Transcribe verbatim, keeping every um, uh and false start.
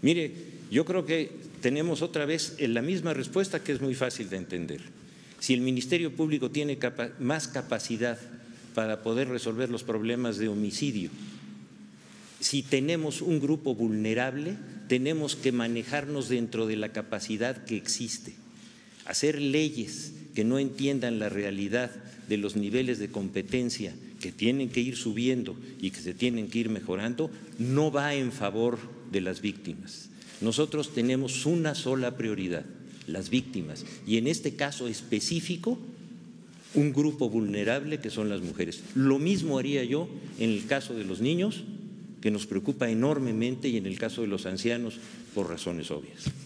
Mire, yo creo que tenemos otra vez la misma respuesta, que es muy fácil de entender. Si el Ministerio Público tiene capa- más capacidad para poder resolver los problemas de homicidio, si tenemos un grupo vulnerable, tenemos que manejarnos dentro de la capacidad que existe. Hacer leyes que no entiendan la realidad de los niveles de competencia que tienen que ir subiendo y que se tienen que ir mejorando, no va en favor de las víctimas. Nosotros tenemos una sola prioridad, las víctimas, y en este caso específico, un grupo vulnerable que son las mujeres. Lo mismo haría yo en el caso de los niños, que nos preocupa enormemente, y en el caso de los ancianos, por razones obvias.